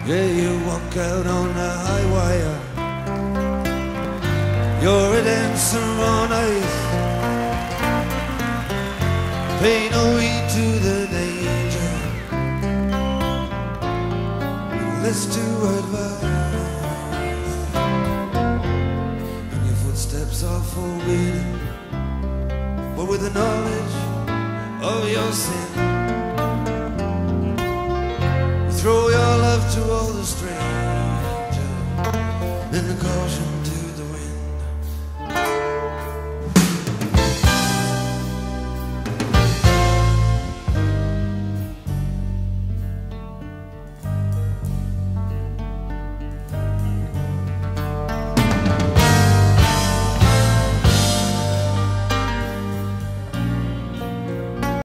Yeah, you walk out on the high wire. You're a dancer on ice. Pay no heed to the danger. Listen to advice. And your footsteps are forbidden, but with the knowledge of your sin,